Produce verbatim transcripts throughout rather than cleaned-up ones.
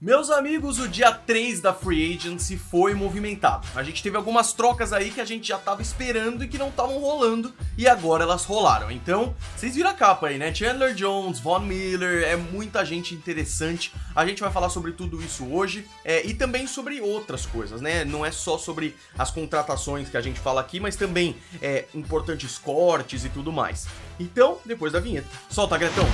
Meus amigos, o dia três da Free Agency foi movimentado. A gente teve algumas trocas aí que a gente já tava esperando e que não estavam rolando, e agora elas rolaram. Então, vocês viram a capa aí, né? Chandler Jones, Von Miller, é muita gente interessante. A gente vai falar sobre tudo isso hoje, é, e também sobre outras coisas, né? Não é só sobre as contratações que a gente fala aqui, mas também é, importantes cortes e tudo mais. Então, depois da vinheta, solta, Gretão!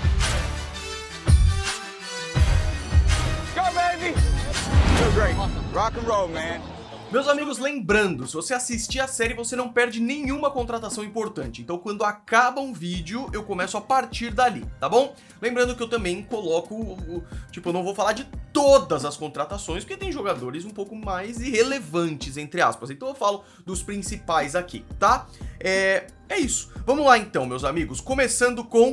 Rock and roll, man. Meus amigos, lembrando, se você assistir a série, você não perde nenhuma contratação importante. Então, quando acaba um vídeo, eu começo a partir dali, tá bom? Lembrando que eu também coloco, o, tipo, eu não vou falar de todas as contratações, porque tem jogadores um pouco mais irrelevantes, entre aspas. Então eu falo dos principais aqui, tá? É, é isso. Vamos lá então, meus amigos, começando com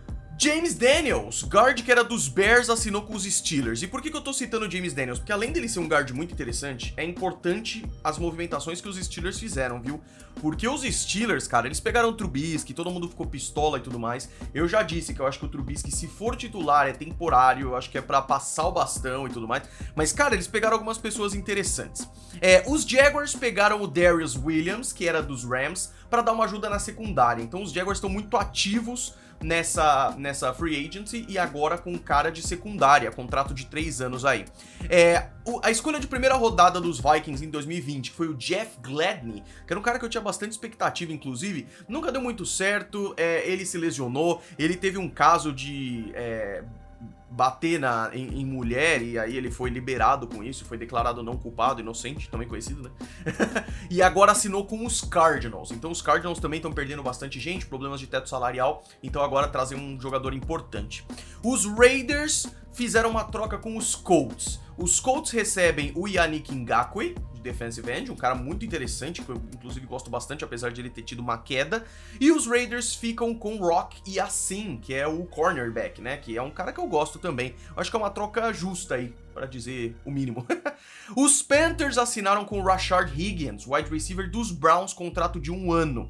James Daniels, guard que era dos Bears, assinou com os Steelers. E por que que eu tô citando o James Daniels? Porque além dele ser um guard muito interessante, é importante as movimentações que os Steelers fizeram, viu? Porque os Steelers, cara, eles pegaram o Trubisky, todo mundo ficou pistola e tudo mais. Eu já disse que eu acho que o Trubisky, se for titular, é temporário, eu acho que é pra passar o bastão e tudo mais. Mas, cara, eles pegaram algumas pessoas interessantes. É, os Jaguars pegaram o Darius Williams, que era dos Rams, pra dar uma ajuda na secundária. Então os Jaguars estão muito ativos nessa, nessa free agency e agora com cara de secundária, contrato de três anos aí. É, o, a escolha de primeira rodada dos Vikings em dois mil e vinte, que foi o Jeff Gladney, que era um cara que eu tinha bastante expectativa, inclusive, nunca deu muito certo, é, ele se lesionou, ele teve um caso de É, bater na, em, em mulher, e aí ele foi liberado com isso, foi declarado não culpado, inocente, também conhecido, né? E agora assinou com os Cardinals. Então os Cardinals também estão perdendo bastante gente, problemas de teto salarial, então agora trazem um jogador importante. Os Raiders fizeram uma troca com os Colts. Os Colts recebem o Yannick Ngakoue, de defensive end, um cara muito interessante, que eu inclusive gosto bastante, apesar de ele ter tido uma queda. E os Raiders ficam com Rock Ya-Sin, que é o cornerback, né? Que é um cara que eu gosto também. Eu acho que é uma troca justa aí, para dizer o mínimo. Os Panthers assinaram com o Rashard Higgins, wide receiver dos Browns, contrato de um ano.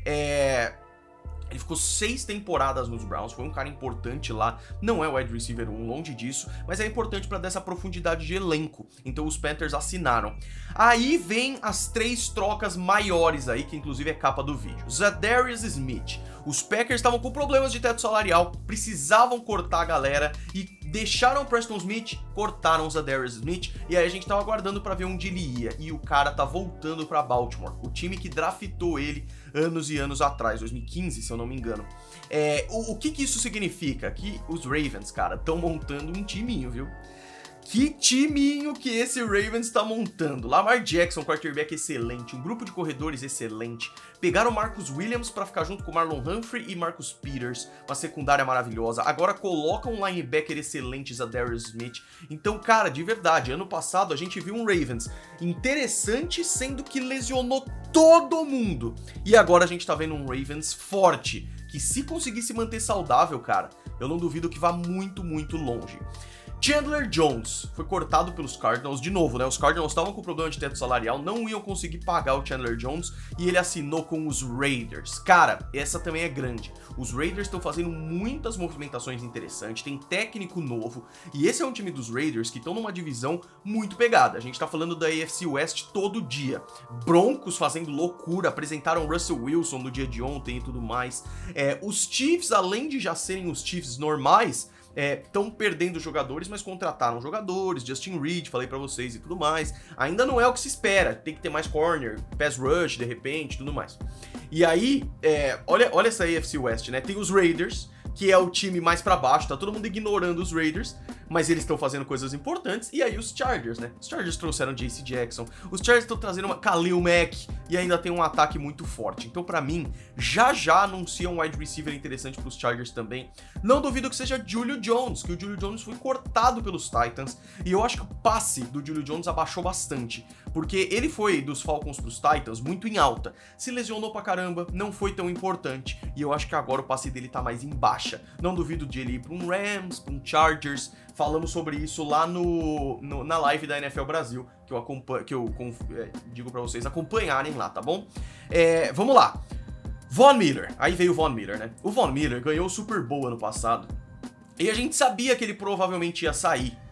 É... Ele ficou seis temporadas nos Browns, foi um cara importante lá, não é wide receiver um, longe disso, mas é importante para dar essa profundidade de elenco, então os Panthers assinaram. Aí vem as três trocas maiores aí, que inclusive é capa do vídeo. Zadarius Smith, os Packers estavam com problemas de teto salarial, precisavam cortar a galera e deixaram o Preston Smith, cortaram o Zadarius Smith, e aí a gente tava aguardando para ver onde ele ia, e o cara tá voltando para Baltimore, o time que draftou ele anos e anos atrás, dois mil e quinze, se eu não me engano. É, o, o que que isso significa? Que os Ravens, cara, estão montando um timinho, viu? Que timinho que esse Ravens está montando. Lamar Jackson, quarterback excelente, um grupo de corredores excelente. Pegaram o Marcus Williams para ficar junto com Marlon Humphrey e Marcus Peters, uma secundária maravilhosa. Agora colocam um linebacker excelente, Zadarius Smith. Então, cara, de verdade, ano passado a gente viu um Ravens interessante, sendo que lesionou todo mundo. E agora a gente tá vendo um Ravens forte, que se conseguir se manter saudável, cara, eu não duvido que vá muito, muito longe. Chandler Jones foi cortado pelos Cardinals, de novo, né? Os Cardinals estavam com problema de teto salarial, não iam conseguir pagar o Chandler Jones e ele assinou com os Raiders. Cara, essa também é grande. Os Raiders estão fazendo muitas movimentações interessantes, tem técnico novo e esse é um time dos Raiders que estão numa divisão muito pegada. A gente tá falando da A F C West todo dia. Broncos fazendo loucura, apresentaram Russell Wilson no dia de ontem e tudo mais. É, os Chiefs, além de já serem os Chiefs normais, estão é, perdendo jogadores, mas contrataram jogadores, Justin Reed, falei pra vocês e tudo mais. Ainda não é o que se espera, tem que ter mais corner, pass rush, de repente, tudo mais. E aí, é, olha, olha essa A F C West, né? Tem os Raiders, que é o time mais pra baixo, tá todo mundo ignorando os Raiders, mas eles estão fazendo coisas importantes. E aí os Chargers, né? Os Chargers trouxeram J C Jackson, os Chargers estão trazendo uma Khalil Mack e ainda tem um ataque muito forte. Então, pra mim, já já anuncia um wide receiver interessante pros Chargers também. Não duvido que seja Julio Jones, que o Julio Jones foi cortado pelos Titans, e eu acho que o passe do Julio Jones abaixou bastante, porque ele foi dos Falcons pros Titans muito em alta, se lesionou pra caramba, não foi tão importante, e eu acho que agora o passe dele tá mais em baixa. Não duvido de ele ir pra um Rams, pra um Chargers. Falamos sobre isso lá no, no na live da N F L Brasil, que eu, acompanho, que eu é, digo pra vocês acompanharem lá, tá bom? É, vamos lá. Von Miller, aí veio o Von Miller, né? O Von Miller ganhou o Super Bowl ano passado, e a gente sabia que ele provavelmente ia sair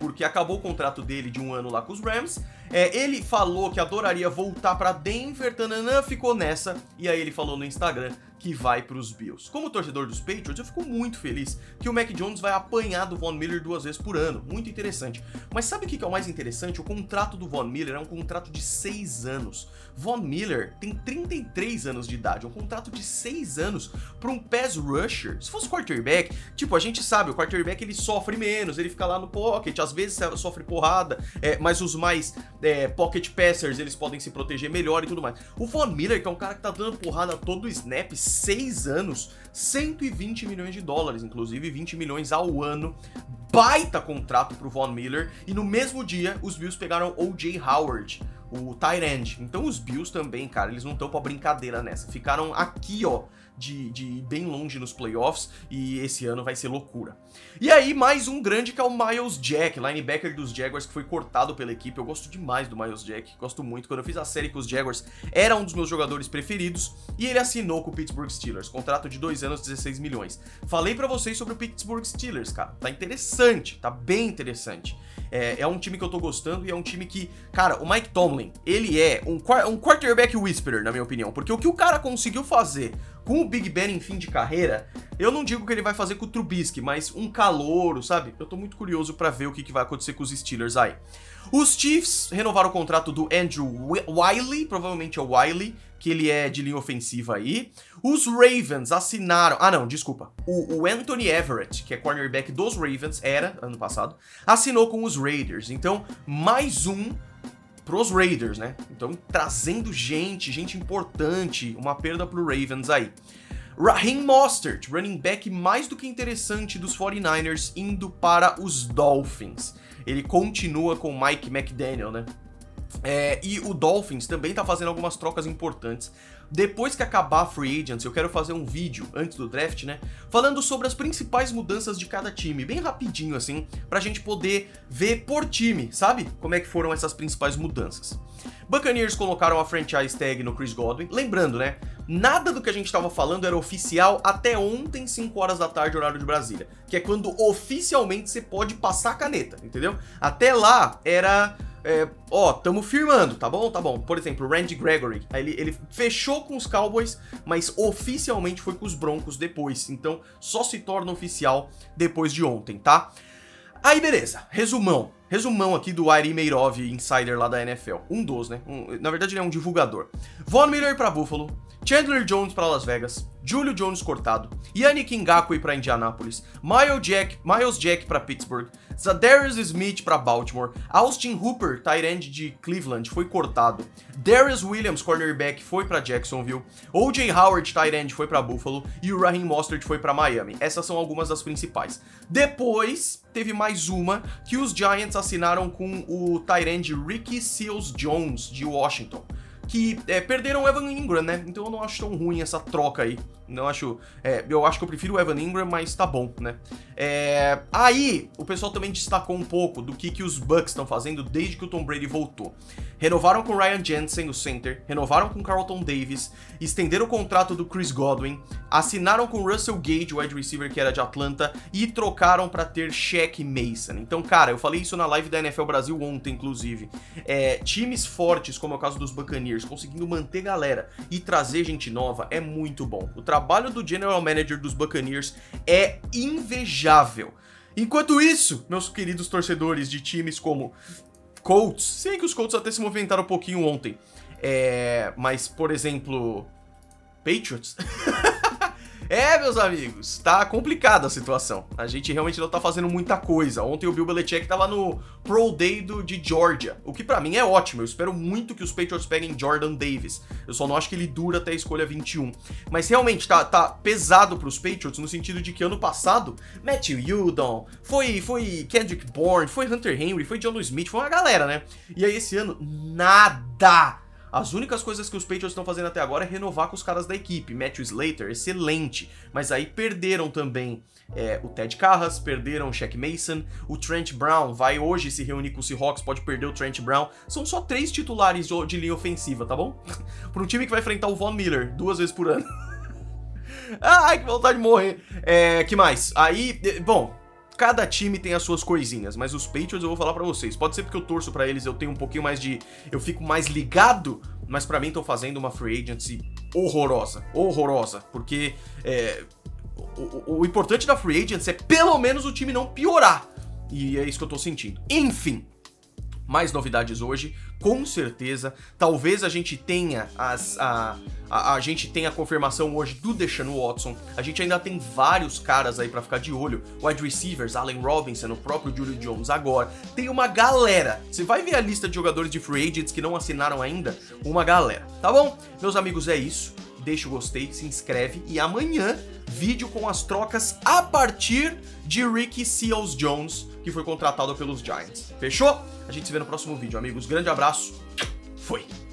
porque acabou o contrato dele de um ano lá com os Rams. É, ele falou que adoraria voltar pra Denver, tananã, ficou nessa, e aí ele falou no Instagram que vai pros Bills. Como torcedor dos Patriots, eu fico muito feliz que o Mac Jones vai apanhar do Von Miller duas vezes por ano. Muito interessante. Mas sabe o que é o mais interessante? O contrato do Von Miller é um contrato de seis anos. Von Miller tem trinta e três anos de idade, é um contrato de seis anos para um pass rusher. Se fosse quarterback, tipo, a gente sabe, o quarterback ele sofre menos, ele fica lá no pocket, às vezes sofre porrada, é, mas os mais é, pocket passers, eles podem se proteger melhor e tudo mais. O Von Miller, que é um cara que tá dando porrada todo o snap, seis anos, cento e vinte milhões de dólares, inclusive vinte milhões ao ano, baita contrato pro Von Miller, e no mesmo dia os Bills pegaram O J Howard, o tight end. Então os Bills também, cara, eles não estão pra brincadeira nessa, ficaram aqui, ó, de, de bem longe nos playoffs, e esse ano vai ser loucura. E aí, mais um grande que é o Myles Jack, linebacker dos Jaguars, que foi cortado pela equipe. Eu gosto demais do Myles Jack, gosto muito. Quando eu fiz a série com os Jaguars, era um dos meus jogadores preferidos, e ele assinou com o Pittsburgh Steelers, contrato de dois anos, dezesseis milhões. Falei pra vocês sobre o Pittsburgh Steelers, cara, tá interessante, tá bem interessante. É, é um time que eu tô gostando e é um time que, cara, o Mike Tomlin, ele é um, um quarterback whisperer, na minha opinião, porque o que o cara conseguiu fazer com o Big Ben em fim de carreira, eu não digo que ele vai fazer com o Trubisky, mas um calouro, sabe? Eu tô muito curioso pra ver o que, que vai acontecer com os Steelers aí. Os Chiefs renovaram o contrato do Andrew Wiley, provavelmente é o Wiley, que ele é de linha ofensiva aí. Os Ravens assinaram... Ah, não, desculpa. O, o Anthony Everett, que é cornerback dos Ravens, era, ano passado, assinou com os Raiders. Então, mais um pros Raiders, né? Então, trazendo gente, gente importante, uma perda pro Ravens aí. Raheem Mostert, running back mais do que interessante dos forty-niners, indo para os Dolphins. Ele continua com o Mike McDaniel, né? É, e o Dolphins também tá fazendo algumas trocas importantes. Depois que acabar a Free Agents, eu quero fazer um vídeo, antes do draft, né, falando sobre as principais mudanças de cada time, bem rapidinho assim, pra gente poder ver por time, sabe? Como é que foram essas principais mudanças. Buccaneers colocaram a franchise tag no Chris Godwin. Lembrando, né, nada do que a gente tava falando era oficial até ontem, cinco horas da tarde, horário de Brasília, que é quando oficialmente você pode passar a caneta, entendeu? Até lá era... É, ó, tamo firmando, tá bom? Tá bom. Por exemplo, o Randy Gregory, ele, ele fechou com os Cowboys, mas oficialmente foi com os Broncos depois. Então, só se torna oficial depois de ontem, tá? Aí, beleza. Resumão. Resumão aqui do Ari Meirov, insider lá da N F L. Um dos, né? Um, na verdade, ele é um divulgador. Von Miller pra Buffalo, Chandler Jones pra Las Vegas, Julio Jones cortado, Yannick Ngakoue pra Indianapolis, Miles Jack, Miles Jack pra Pittsburgh, Zadarius Smith pra Baltimore, Austin Hooper, tight end de Cleveland, foi cortado, Darius Williams, cornerback, foi pra Jacksonville, O J Howard, tight end, foi pra Buffalo, e o Raheem Mostert foi pra Miami. Essas são algumas das principais. Depois, teve mais uma, que os Giants assinaram com o tight end Ricky Seals-Jones, de Washington, que é, perderam o Evan Ingram, né? Então eu não acho tão ruim essa troca aí. Não acho... É, eu acho que eu prefiro o Evan Ingram, mas tá bom, né? É, aí, o pessoal também destacou um pouco do que, que os Bucks estão fazendo desde que o Tom Brady voltou. Renovaram com o Ryan Jensen, o center, renovaram com o Carlton Davis, estenderam o contrato do Chris Godwin, assinaram com o Russell Gage, o wide receiver que era de Atlanta, e trocaram pra ter Shaq Mason. Então, cara, eu falei isso na live da N F L Brasil ontem, inclusive. É, times fortes, como é o caso dos Buccaneers, conseguindo manter galera e trazer gente nova é muito bom. O trabalho do General Manager dos Buccaneers é invejável. Enquanto isso, meus queridos torcedores de times como Colts, sei que os Colts até se movimentaram um pouquinho ontem, é, mas, por exemplo, Patriots... É, meus amigos, tá complicada a situação. A gente realmente não tá fazendo muita coisa. Ontem o Bill Belichick tava no Pro Day do, de Georgia, o que pra mim é ótimo. Eu espero muito que os Patriots peguem Jordan Davis. Eu só não acho que ele dura até a escolha vinte e um. Mas realmente tá, tá pesado pros Patriots no sentido de que ano passado, Matthew Judon, foi, foi Kendrick Bourne, foi Hunter Henry, foi John Smith, foi uma galera, né? E aí esse ano, nada! As únicas coisas que os Patriots estão fazendo até agora é renovar com os caras da equipe. Matthew Slater, excelente, mas aí perderam também é, o Ted Carras, perderam o Shaq Mason, o Trent Brown vai hoje se reunir com o Seahawks, pode perder o Trent Brown. São só três titulares de linha ofensiva, tá bom? Para um time que vai enfrentar o Von Miller duas vezes por ano. Ai, que vontade de morrer. É, que mais? Aí, bom... cada time tem as suas coisinhas, mas os Patriots eu vou falar pra vocês. Pode ser porque eu torço pra eles, eu tenho um pouquinho mais de... eu fico mais ligado, mas pra mim estão fazendo uma free agency horrorosa, horrorosa, porque é, o, o, o importante da free agency é pelo menos o time não piorar, e é isso que eu tô sentindo. Enfim, mais novidades hoje, com certeza. Talvez a gente tenha as, a, a, a gente tenha a confirmação hoje do Deshaun Watson. A gente ainda tem vários caras aí pra ficar de olho. Wide receivers, Allen Robinson, o próprio Julio Jones agora. Tem uma galera. Você vai ver a lista de jogadores de free agents que não assinaram ainda? Uma galera, tá bom? Meus amigos, é isso. Deixa o gostei, se inscreve e amanhã vídeo com as trocas a partir de Ricky Seals-Jones, que foi contratado pelos Giants. Fechou? A gente se vê no próximo vídeo, amigos. Grande abraço. Fui!